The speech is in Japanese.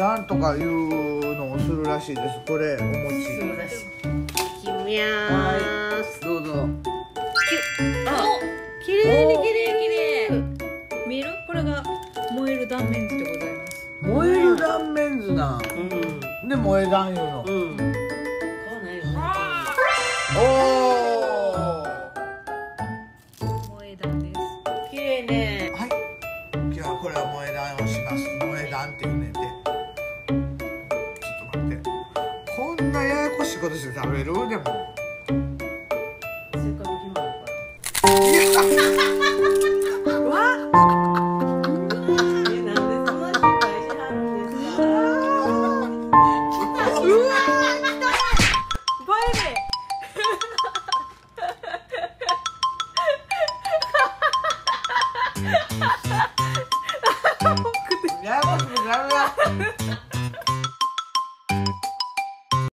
なんとかいうのをするらしいです。これお餅。 するらしい。 きみゃーす。 どうぞ。 あ、綺麗に綺麗綺麗。見える？これが燃える断面図でございます。 燃える断面図なん。で燃え断いうの。 うん。 買わないよね。 お燃え断です。 綺麗ね。 お。はい。今日はこれは燃え断をします。燃え断っていうねんで。ちょっと待って。こんなややこしいことして食べるでも。 せっかく暇だから。なんでそんな失敗しはるんですか。 バイレややこしくなるな。